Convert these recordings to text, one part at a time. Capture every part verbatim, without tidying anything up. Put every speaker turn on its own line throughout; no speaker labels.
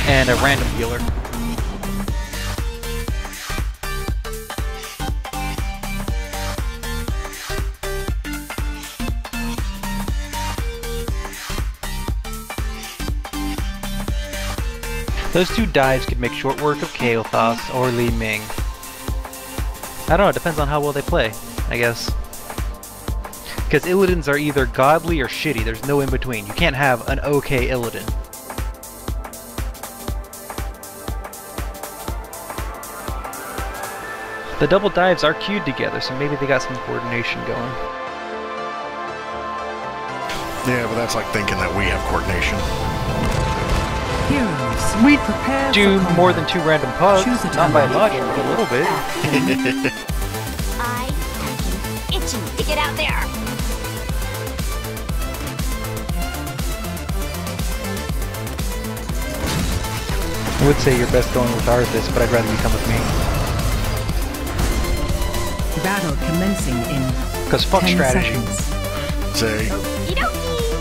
and a random healer. Those two dives could make short work of Kael'thas or Li Ming. I don't know, it depends on how well they play, I guess. Because Illidan's are either godly or shitty, there's no in between. You can't have an okay Illidan. The double dives are queued together, so maybe they got some coordination going.
Yeah, but that's like thinking that we have coordination.
Heroes,
We
prepare
do
for
more
combat.
than two random pugs,
Choose a
not by
target.
much, but a little bit.
I am itching to get out there.
I would say you're best going with Arthas, but I'd rather you come with me.
Battle commencing in
Because fuck
ten
strategy.
seconds.
Say,
Okie dokie.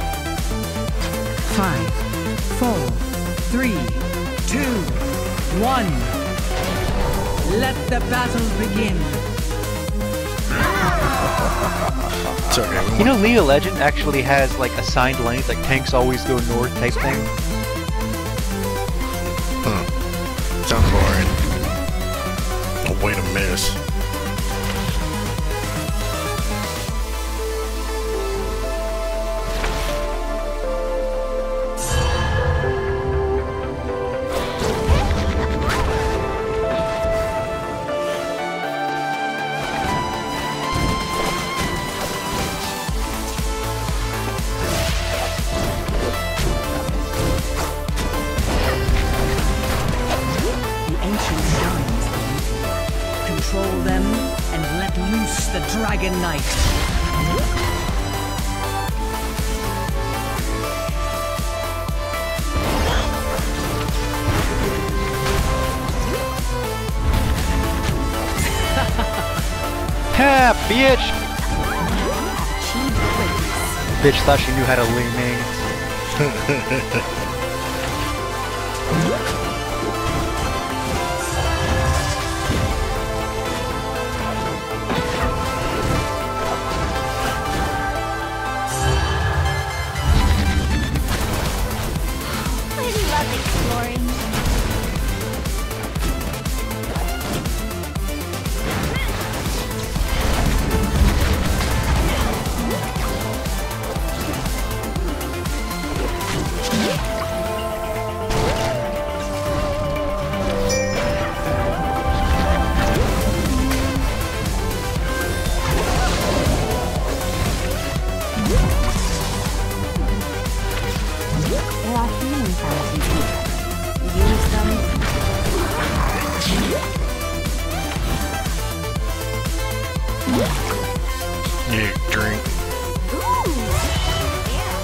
Five, four, three, two, one. Let the battle begin.
it's okay. We
You know,
won't-
League of Legends actually has like assigned lanes, like tanks always go north type thing.
Huh. Sounds alright. A way to miss.
The ancient shrines. Control them and let loose the Dragon Knight.
Ha, bitch!
Achieved greatness.
Bitch thought she knew how to Li Ming.
I love exploring. There are healing fountains here. Use them.
You drink.
Ooh. Yeah.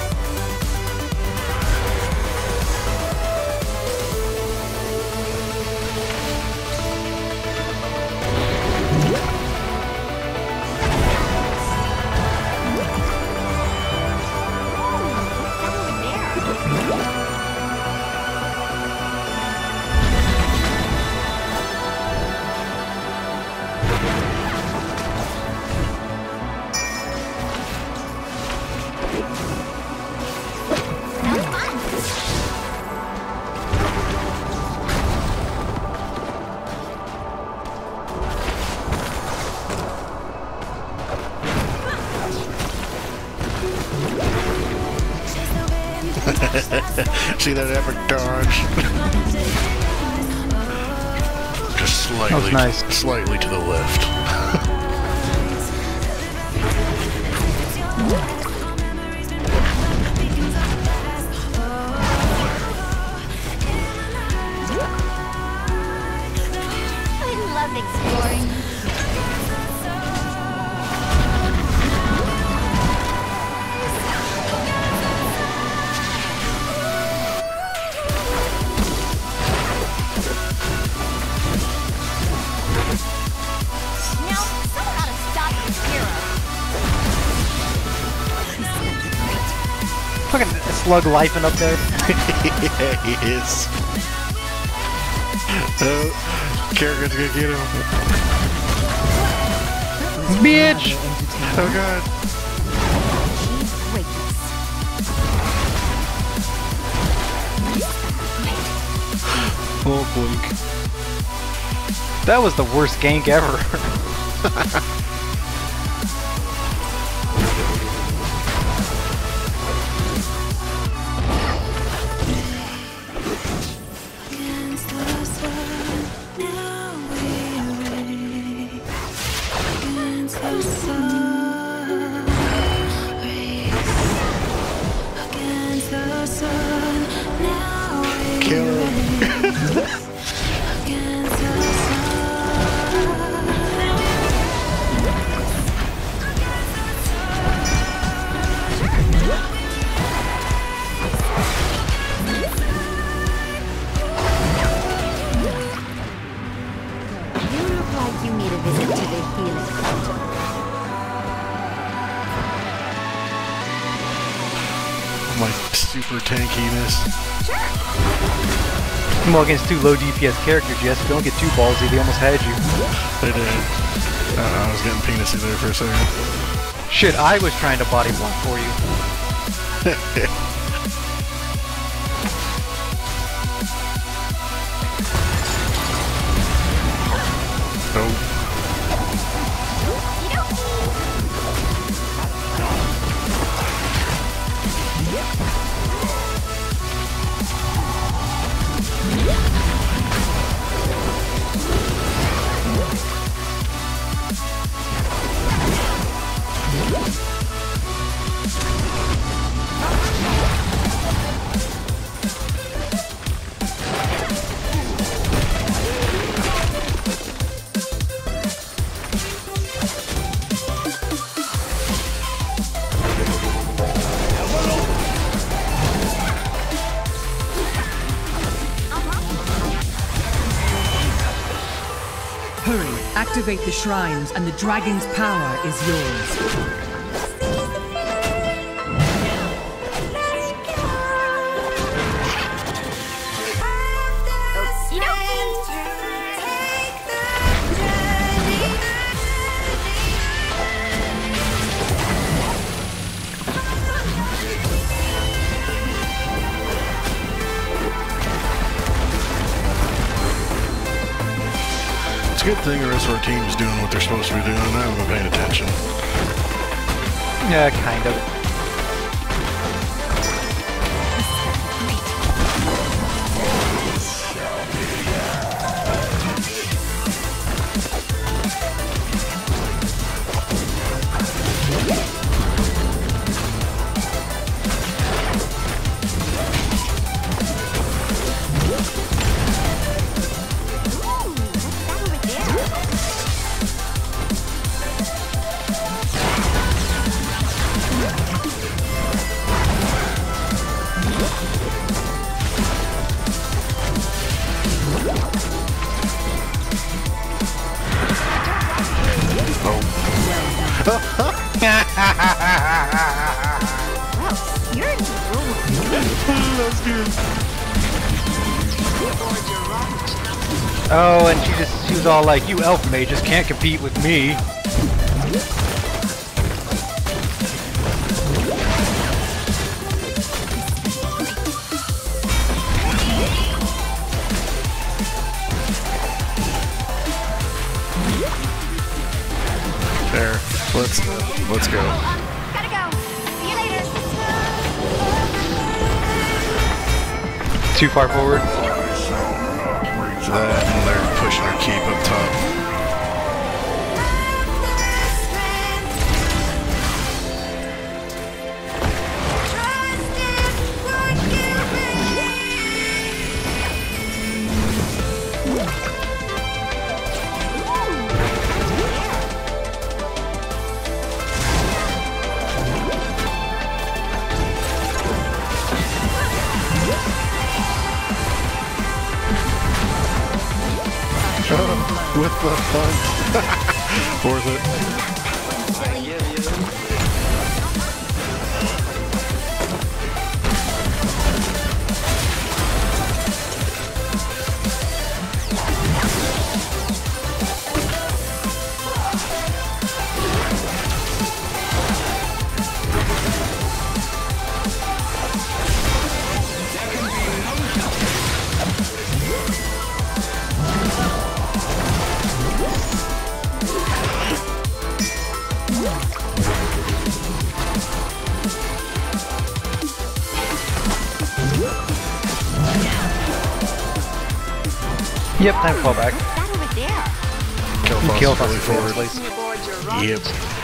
See that epic dodge? Just slightly,
That was nice.
slightly to the left.
I love exploring. Now, someone ought to stop this hero.
slug lifing up there.
Yeah, he is. Uh, Kerrigan's gonna get him.
Bitch!
Oh god. Oh blink.
That was the worst gank ever.
Kill him.
You look like you need a visit to the healing center.
My super tankiness.
Well, against two low D P S characters, Jess, don't get too ballsy, they almost had you.
They did. I don't know, I was getting penisy there for a second.
Shit, I was trying to body block for you.
Oh.
Hurry, activate the shrines, and the dragon's power is yours.
It's a good thing the rest of our team's doing what they're supposed to be doing, and I haven't been paying attention.
Yeah, kind of.
You're in the room.
That's good.
Oh, and she just, she was all like, you elf mages can't compete with me.
There. Let's let's go.
Gotta go. See you later.
Too far forward.
That and they're pushing our keep up top. With the fun. Worth it.
Yep, time to fall back.
That over there.
Kill
You
boss
kill
really
us
forward.
place.
Yep.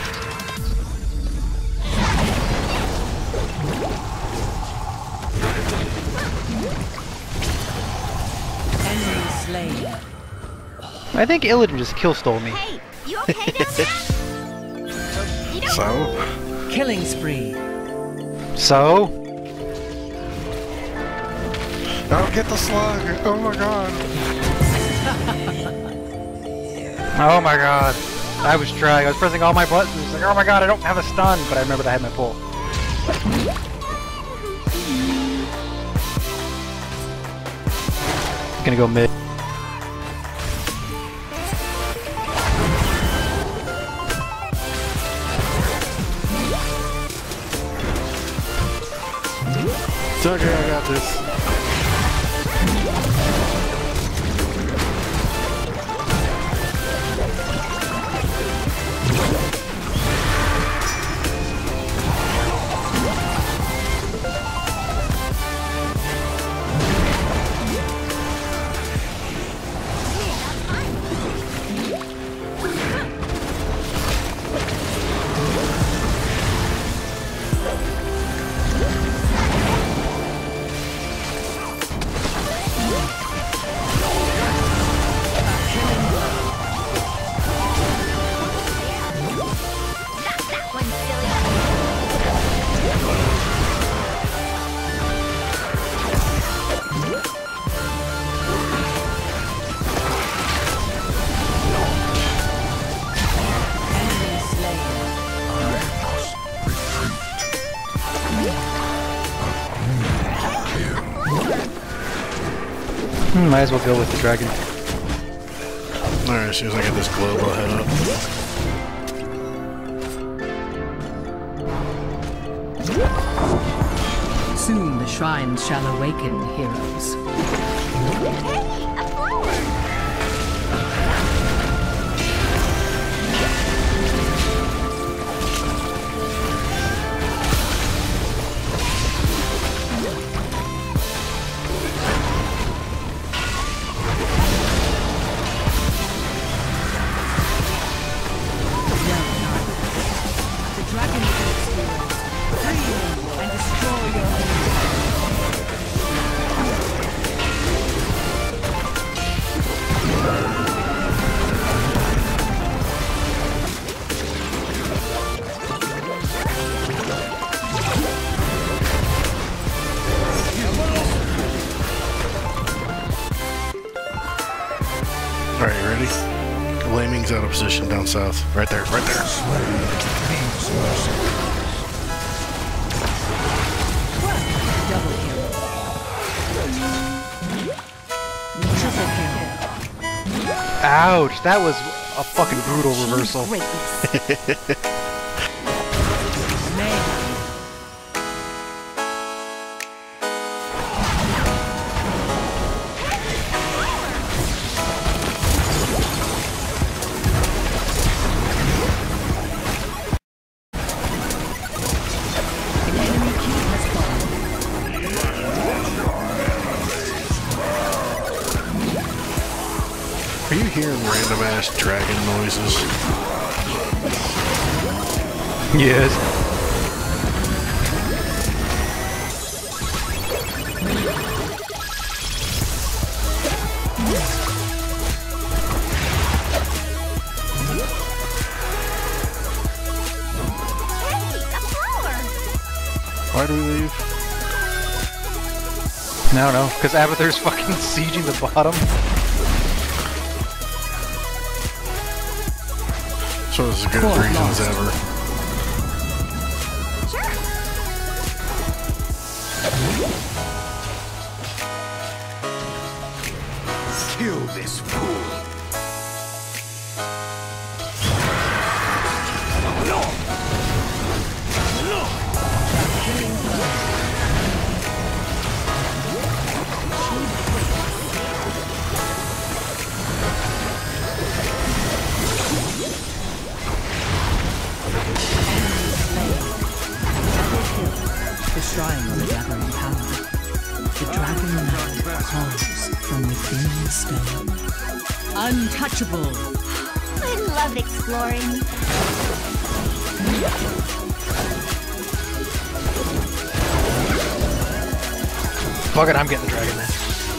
Enemy slain.
I think Illidan just kill stole me.
Hey, you okay down there? You don't
So,
Killing spree.
So?
oh, get the slug! Oh my god!
Oh my god. I was trying. I was pressing all my buttons. Like, oh my god, I don't have a stun, but I remembered I had my pull. Gonna go mid.
It's okay, I got this.
that one, silly.
Enemy slain.
Hmm, might as well go with the dragon.
Alright, as soon as I get this globe, I'll head up.
Soon the shrines shall awaken, heroes.
Hey, a flower.
The dragon takes heroes. Free them and destroy your enemies.
Alright, you ready? Laming's out of position down south. Right there, right there.
Double kill. Triple kill.
Ouch, that was a fucking brutal reversal.
Greatness.
Mayhem. Enemy king has fallen.
Are you hearing random ass dragon noises?
Yes.
Hey, a flower.
Why do we leave?
No, no, because Abathur's fucking sieging the bottom.
So it's as good
Cool,
a reason
lost.
as ever.
Kill this fool.
The shrine of the gathering power. The dragon calls from within the stone. Untouchable.
I love exploring.
Fuck it, I'm getting the dragon then.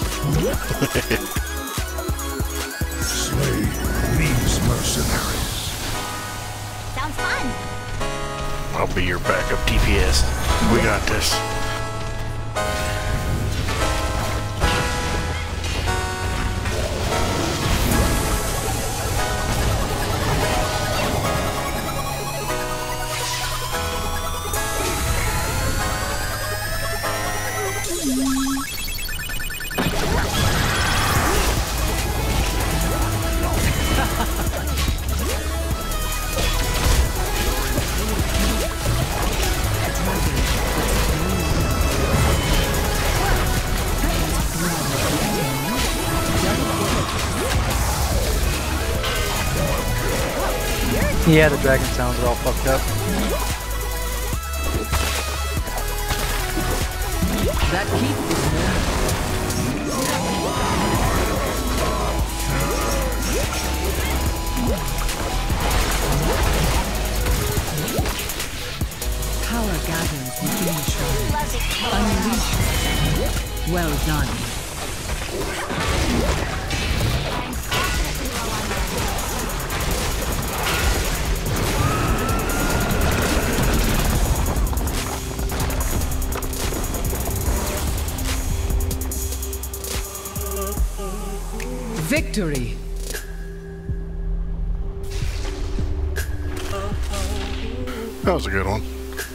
Slay these mercenaries.
Sounds fun.
I'll be your backup T P S. We got this.
Yeah, the dragon sounds are all fucked up.
That keep is power gathers within the shrine. Unleash. Well done. Victory!
That was a good one.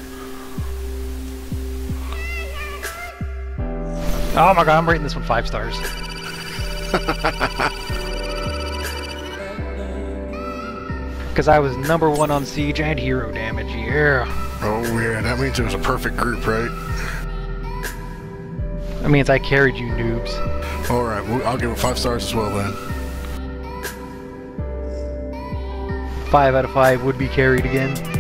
Oh my god, I'm rating this one five stars. Because I was number one on siege and hero damage, yeah.
Oh yeah, that means it was a perfect group, right?
That means I carried you noobs.
Alright, well, I'll give it five stars as well then.
Five out of five would be carried again.